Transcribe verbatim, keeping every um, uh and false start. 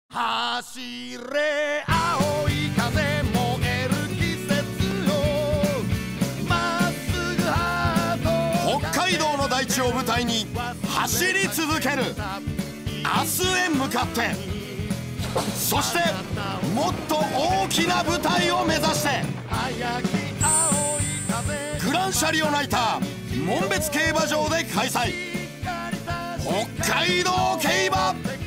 走れ青い風燃える季節よまっすぐハート北海道の大地を舞台に走り続ける明日へ向かってそしてもっと大きな舞台を目指してグランシャリオナイター紋別競馬場で開催北海道競馬